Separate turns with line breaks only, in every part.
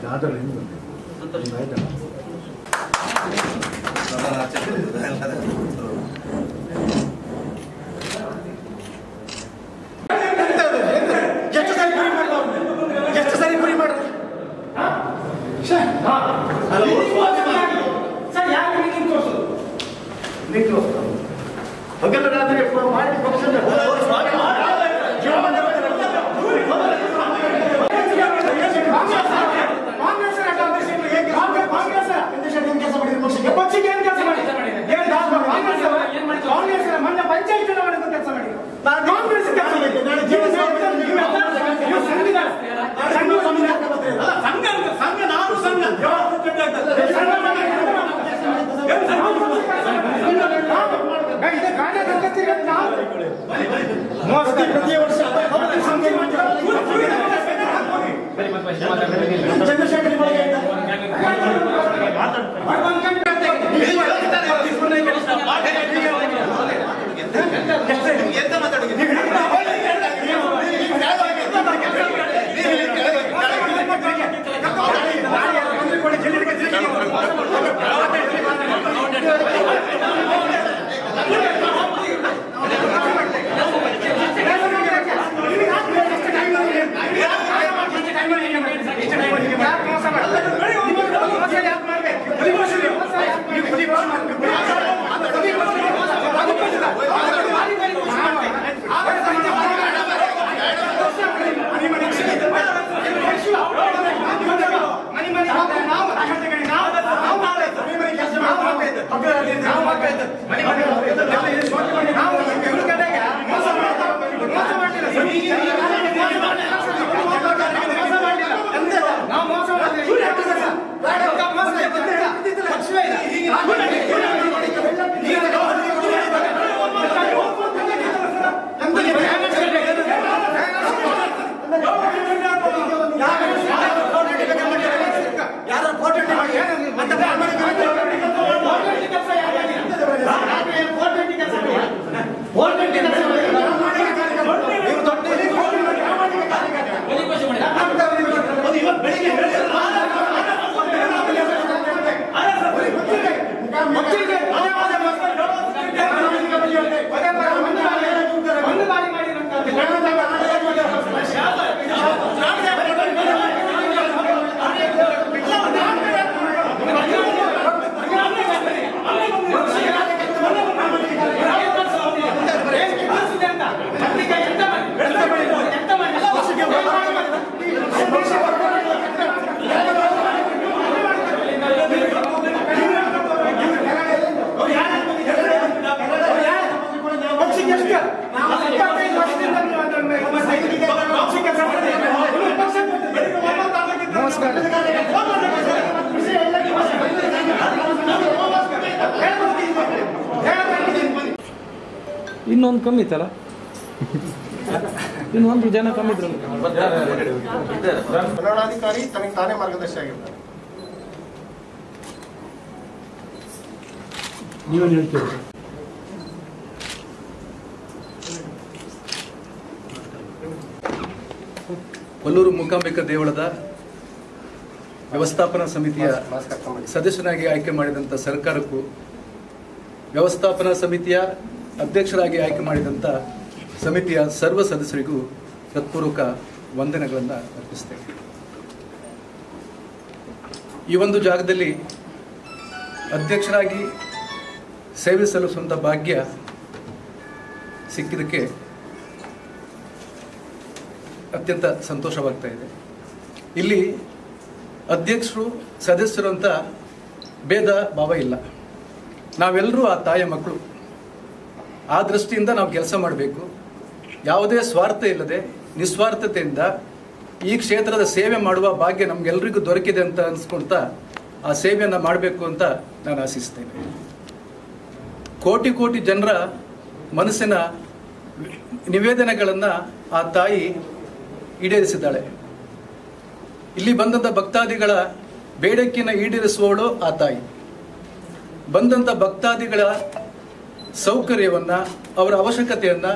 ಇನ್ನೊಂದು ಕಮ್ಮಿ ಇತ್ತಲ್ಲ, ಇನ್ನೊಂದು ಜನ ಕಮ್ಮಿ ಇದ್ರು.
ಚುನಾವಣಾಧಿಕಾರಿ ತನಗೆ ತಾನೇ ಮಾರ್ಗದರ್ಶಿ ಆಗಿರ್ತಾರೆ.
ನೀವೇನು ಹೇಳ್ತೀರಿ?
ಕೊಲ್ಲೂರು ಮೂಕಾಂಬಿಕಾ ದೇವಳದ ವ್ಯವಸ್ಥಾಪನಾ ಸಮಿತಿಯ ಸದಸ್ಯನಾಗಿ ಆಯ್ಕೆ ಮಾಡಿದಂಥ ಸರ್ಕಾರಕ್ಕೂ, ವ್ಯವಸ್ಥಾಪನಾ ಸಮಿತಿಯ ಅಧ್ಯಕ್ಷರಾಗಿ ಆಯ್ಕೆ ಮಾಡಿದಂಥ ಸಮಿತಿಯ ಸರ್ವ ಸದಸ್ಯರಿಗೂ ಹೃತ್ಪೂರ್ವಕ ವಂದನೆಗಳನ್ನು ಅರ್ಪಿಸ್ತೇವೆ. ಈ ಒಂದು ಜಾಗದಲ್ಲಿ ಅಧ್ಯಕ್ಷರಾಗಿ ಸೇವೆ ಸಲ್ಲಿಸುವಂಥ ಭಾಗ್ಯ ಸಿಕ್ಕಿದ್ದಕ್ಕೆ ಅತ್ಯಂತ ಸಂತೋಷವಾಗ್ತಾ ಇದೆ. ಇಲ್ಲಿ ಅಧ್ಯಕ್ಷರು ಸದಸ್ಯರು ಅಂತ ಭೇದ ಭಾವ ಇಲ್ಲ, ನಾವೆಲ್ಲರೂ ಆ ತಾಯಿಯ ಮಕ್ಕಳು. ಆ ದೃಷ್ಟಿಯಿಂದ ನಾವು ಕೆಲಸ ಮಾಡಬೇಕು. ಯಾವುದೇ ಸ್ವಾರ್ಥ ಇಲ್ಲದೆ ನಿಸ್ವಾರ್ಥತೆಯಿಂದ ಈ ಕ್ಷೇತ್ರದ ಸೇವೆ ಮಾಡುವ ಭಾಗ್ಯ ನಮಗೆಲ್ಲರಿಗೂ ದೊರಕಿದೆ ಅಂತ ಅನಿಸ್ಕೊಳ್ತಾ ಆ ಸೇವೆಯನ್ನು ಮಾಡಬೇಕು ಅಂತ ನಾನು ಆಶಿಸ್ತೇನೆ. ಕೋಟಿ ಕೋಟಿ ಜನರ ಮನಸ್ಸಿನ ನಿವೇದನೆಗಳನ್ನು ಆ ತಾಯಿ ಈಡೇರಿಸಿದ್ದಾಳೆ. ಇಲ್ಲಿ ಬಂದಂಥ ಭಕ್ತಾದಿಗಳ ಬೇಡಿಕೆಯನ್ನು ಈಡೇರಿಸುವವಳು ಆ ತಾಯಿ. ಬಂದಂಥ ಭಕ್ತಾದಿಗಳ ಸೌಕರ್ಯವನ್ನು, ಅವರ ಅವಶ್ಯಕತೆಯನ್ನು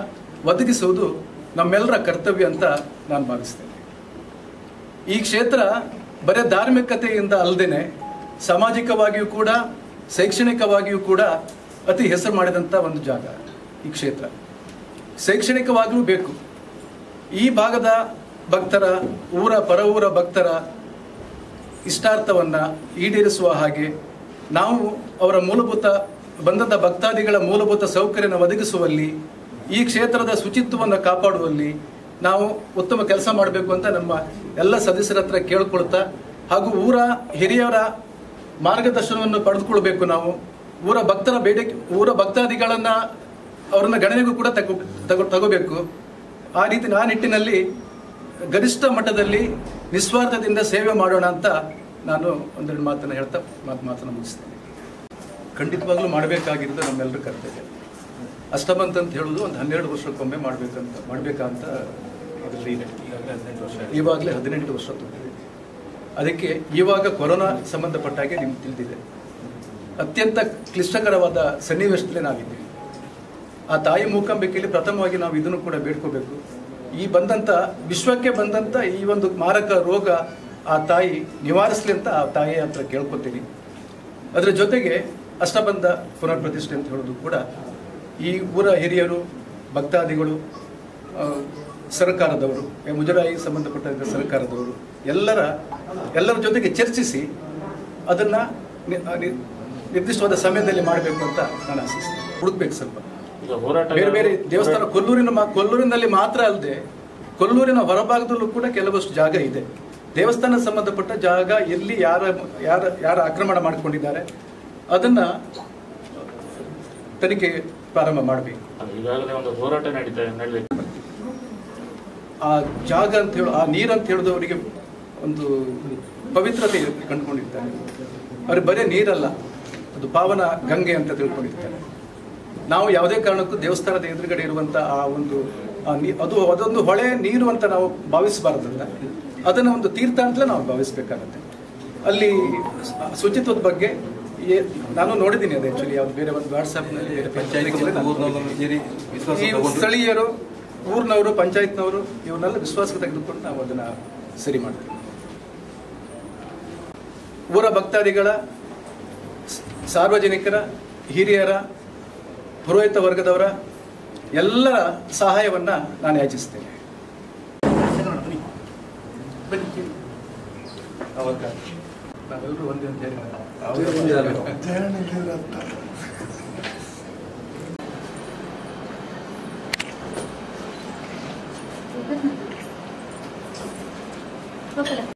ಒದಗಿಸುವುದು ನಮ್ಮೆಲ್ಲರ ಕರ್ತವ್ಯ ಅಂತ ನಾನು ಭಾವಿಸ್ತೇನೆ. ಈ ಕ್ಷೇತ್ರ ಬರೀ ಧಾರ್ಮಿಕತೆಯಿಂದ ಅಲ್ಲದೇನೆ ಸಾಮಾಜಿಕವಾಗಿಯೂ ಕೂಡ ಶೈಕ್ಷಣಿಕವಾಗಿಯೂ ಕೂಡ ಅತಿ ಹೆಸರು ಮಾಡಿದಂಥ ಒಂದು ಜಾಗ ಈ ಕ್ಷೇತ್ರ. ಶೈಕ್ಷಣಿಕವಾಗಲೂ ಬೇಕು. ಈ ಭಾಗದ ಭಕ್ತರ ಪರ ಊರ ಭಕ್ತರ ಇಷ್ಟಾರ್ಥವನ್ನು ಈಡೇರಿಸುವ ಹಾಗೆ ನಾವು ಅವರ ಬಂದಂಥ ಭಕ್ತಾದಿಗಳ ಮೂಲಭೂತ ಸೌಕರ್ಯನ ಒದಗಿಸುವಲ್ಲಿ, ಈ ಕ್ಷೇತ್ರದ ಶುಚಿತ್ವವನ್ನು ಕಾಪಾಡುವಲ್ಲಿ ನಾವು ಉತ್ತಮ ಕೆಲಸ ಮಾಡಬೇಕು ಅಂತ ನಮ್ಮ ಎಲ್ಲ ಸದಸ್ಯರ ಹತ್ರ ಕೇಳ್ಕೊಳ್ತಾ, ಹಾಗೂ ಊರ ಹಿರಿಯರ ಮಾರ್ಗದರ್ಶನವನ್ನು ಪಡೆದುಕೊಳ್ಬೇಕು. ನಾವು ಊರ ಭಕ್ತಾದಿಗಳನ್ನು ಅವ್ರನ್ನ ಗಣನೆಗೂ ಕೂಡ ತಗೋಬೇಕು. ಆ ನಿಟ್ಟಿನಲ್ಲಿ ಗರಿಷ್ಠ ಮಟ್ಟದಲ್ಲಿ ನಿಸ್ವಾರ್ಥದಿಂದ ಸೇವೆ ಮಾಡೋಣ ಅಂತ ನಾನು ಒಂದೆರಡು ಮಾತನ್ನು ಹೇಳ್ತಾ ಮಾತನ್ನು ಮುಗಿಸ್ತೇನೆ. ಖಂಡಿತವಾಗ್ಲೂ ಮಾಡಬೇಕಾಗಿರೋದು ನಮ್ಮೆಲ್ಲರ ಕರ್ತವ್ಯ. ಅಷ್ಟಬಂತ ಅಂತ ಹೇಳೋದು ಒಂದು 12 ವರ್ಷಕ್ಕೊಮ್ಮೆ ಮಾಡಬೇಕಂತ ಅದರಲ್ಲಿ ಇದೆ. ಇವಾಗಲೇ 18 ವರ್ಷ ತುಂಬಿದೆ. ಅದಕ್ಕೆ ಇವಾಗ ಕೊರೋನಾ ಸಂಬಂಧಪಟ್ಟಾಗೆ ನಿಮ್ಗೆ ತಿಳಿದಿದೆ, ಅತ್ಯಂತ ಕ್ಲಿಷ್ಟಕರವಾದ ಸನ್ನಿವೇಶದಲ್ಲಿ ನಾವಿದ್ದೀವಿ. ಆ ತಾಯಿ ಮೂಕಾಂಬಿಕೆಯಲ್ಲಿ ಪ್ರಥಮವಾಗಿ ನಾವು ಇದನ್ನು ಕೂಡ ಬೇಡ್ಕೋಬೇಕು. ವಿಶ್ವಕ್ಕೆ ಬಂದಂಥ ಈ ಒಂದು ಮಾರಕ ರೋಗ ಆ ತಾಯಿ ನಿವಾರಿಸಲಿ ಅಂತ ಆ ತಾಯಿಯ ಹತ್ರ ಕೇಳ್ಕೊತೀನಿ. ಅದರ ಜೊತೆಗೆ ಅಷ್ಟಬಂಧ ಪುನರ್ ಪ್ರತಿಷ್ಠೆ ಅಂತ ಹೇಳೋದು ಕೂಡ ಈ ಊರ ಹಿರಿಯರು, ಭಕ್ತಾದಿಗಳು, ಸರ್ಕಾರದವರು, ಮುಜರಾಯಿ ಸಂಬಂಧಪಟ್ಟ ಸರ್ಕಾರದವರು ಎಲ್ಲರ ಜೊತೆಗೆ ಚರ್ಚಿಸಿ ಅದನ್ನು ನಿರ್ದಿಷ್ಟವಾದ ಸಮಯದಲ್ಲಿ ಮಾಡಬೇಕು ಅಂತ ನಾನು ಆಶಿಸ್ತೇನೆ. ಹುಡುಕ್ಬೇಕು ಸ್ವಲ್ಪ. ಬೇರೆ ಬೇರೆ ದೇವಸ್ಥಾನ ಕೊಲ್ಲೂರಿನಲ್ಲಿ ಮಾತ್ರ ಅಲ್ಲದೆ ಕೊಲ್ಲೂರಿನ ಹೊರಭಾಗದಲ್ಲೂ ಕೂಡ ಕೆಲವಷ್ಟು ಜಾಗ ಇದೆ. ದೇವಸ್ಥಾನ ಸಂಬಂಧಪಟ್ಟ ಜಾಗ ಎಲ್ಲಿ ಯಾರ ಆಕ್ರಮಣ ಮಾಡಿಕೊಂಡಿದ್ದಾರೆ ಅದನ್ನ ತನಿಖೆ ಪ್ರಾರಂಭ ಮಾಡಬೇಕು. ಆ ಜಾಗ ಅಂತ ಹೇಳಿ, ಆ ನೀರಂತ ಹೇಳಿದವರಿಗೆ ಒಂದು ಪವಿತ್ರತೆ ಕಂಡುಕೊಂಡಿರ್ತಾರೆ. ಅವ್ರಿಗೆ ಬರೀ ನೀರಲ್ಲ, ಅದು ಪಾವನ ಗಂಗೆ ಅಂತ ತಿಳ್ಕೊಂಡಿರ್ತಾರೆ. ನಾವು ಯಾವುದೇ ಕಾರಣಕ್ಕೂ ದೇವಸ್ಥಾನದ ಎದುರುಗಡೆ ಇರುವಂಥ ಅದೊಂದು ಹೊಳೆ ನೀರು ಅಂತ ನಾವು ಭಾವಿಸಬಾರ್ದಲ್ಲ, ಅದನ್ನು ಒಂದು ತೀರ್ಥ ಅಂತಲೇ ನಾವು ಭಾವಿಸ್ಬೇಕಾಗತ್ತೆ. ಅಲ್ಲಿ ಶುಚಿತ್ವದ ಬಗ್ಗೆ ನಾನು ನೋಡಿದ್ದೀನಿ. ಅದು ಆ್ಯಕ್ಚುಲಿ ಯಾವ್ದು ಬೇರೆ ಒಂದು ವಾಟ್ಸಾಪ್ನಲ್ಲಿ ಸ್ಥಳೀಯರು, ಊರಿನವರು, ಪಂಚಾಯತ್ನವರು ಇವನ್ನೆಲ್ಲ ವಿಶ್ವಾಸಕ್ಕೆ ತೆಗೆದುಕೊಂಡು ನಾವು ಅದನ್ನು ಸರಿ ಮಾಡ್ತೀವಿ. ಊರ ಭಕ್ತಾದಿಗಳ, ಸಾರ್ವಜನಿಕರ, ಹಿರಿಯರ, ಪುರೋಹಿತ ವರ್ಗದವರ ಎಲ್ಲರ ಸಹಾಯವನ್ನು ನಾನು ಯಾಚಿಸ್ತೇನೆ. ನಾವೆಲ್ಲರೂ ಒಂದೇ ಅಂತ ಹೇಳಿ